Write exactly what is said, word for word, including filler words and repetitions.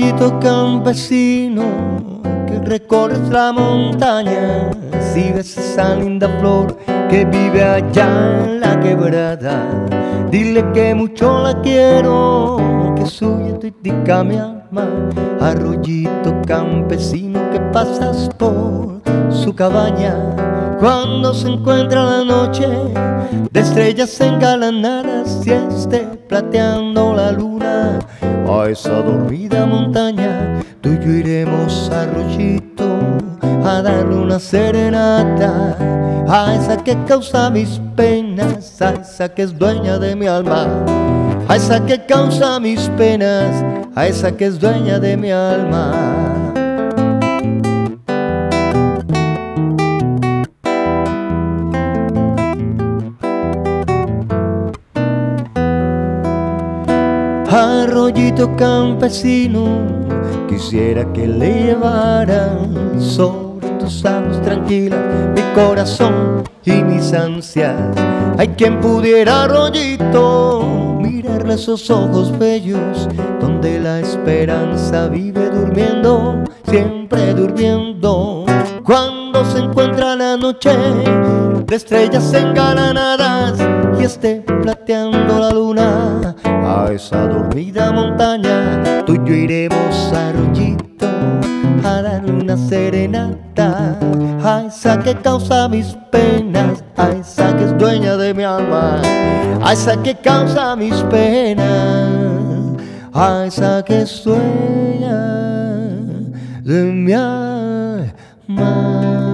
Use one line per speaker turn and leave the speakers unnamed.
Arroyito campesino que recorres la montaña, si ves esa linda flor que vive allá en la quebrada, dile que mucho la quiero, que suya tuitica mi alma. Arroyito campesino que pasas por su cabaña, cuando se encuentra la noche de estrellas engalanadas y esté plateando la luna, a esa dormida montaña tú y yo iremos, Arroyito, a darle una serenata a esa que causa mis penas, a esa que es dueña de mi alma, a esa que causa mis penas, a esa que es dueña de mi alma. Arroyito campesino, quisiera que le llevaran sobre tus aguas tranquilas mi corazón y mis ansias. Hay quien pudiera, Arroyito, mirarle esos ojos bellos, donde la esperanza vive durmiendo, siempre durmiendo. Cuando se encuentra la noche de estrellas engalanadas y esté plateando la luna, a esa dormida montaña tú y yo iremos, Arroyito, a darle una serenata a esa que causa mis penas, a esa que es dueña de mi alma, a esa que causa mis penas, a esa que es dueña de mi alma.